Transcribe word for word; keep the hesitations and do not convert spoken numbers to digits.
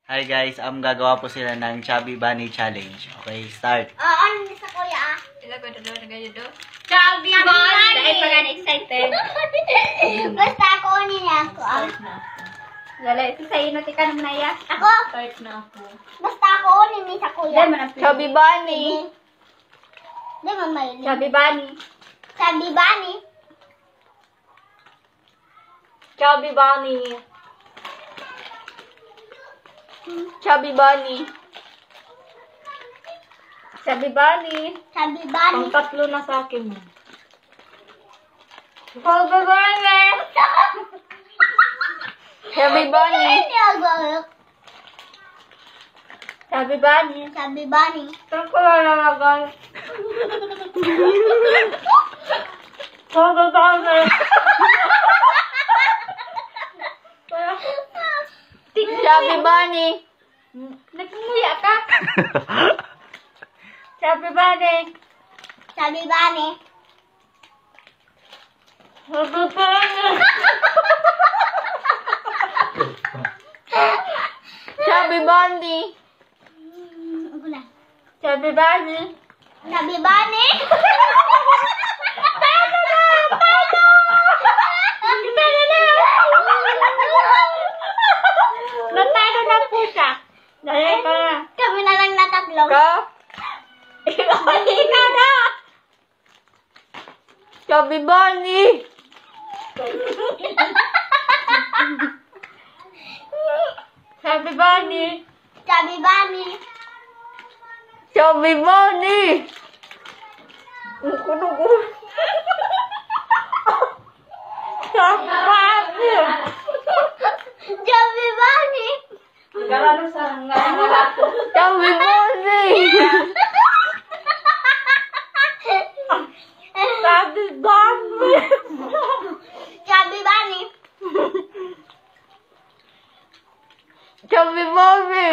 Hi guys, um, gagawa po sila ng Chubby Bunny Challenge. Okay, start. Oo, uh, ano sa kuya ah? Ila ko doon na ganyan do. Chubby Bunny! Dahil pa gan excited. Basta ako niya ako ah. Start na ako. Lala, ito sa'yo na tika naman na iya. Ako? Start na ako. Basta ako ni sa kuya. Dahil man ang Chubby Bunny. Di man may. Chubby Bunny. Chubby Bunny. Chubby Bunny. Chubby Bunny. Chubby Bunny. Chubby Bunny. Ang tatlo na sa akin. Chubby Bunny. Chubby Bunny. Chubby Bunny. Chubby Bunny. Saan ko lalagay? Chubby Bunny. Chubby Bunny. Nagmuya ka. Chubby Bunny. Chubby Bunny. Chubby Bunny. Chubby Bunny. Ako na. Chubby Bunny. Chubby Bunny. Paano na? Paano? Paano na? Natalo na po siya. Dahil ka na. Kami na lang na tatlo. Ka. Ikaw na. Chubby Bunny. Chubby Bunny. Chubby Bunny. Chubby Bunny. Kuno-kuno. Chubby Bunny. Chubby Bunny. Galano sa ngala. Chubby Bunny. Chubby Bunny. Chubby Bunny. Chubby Bunny.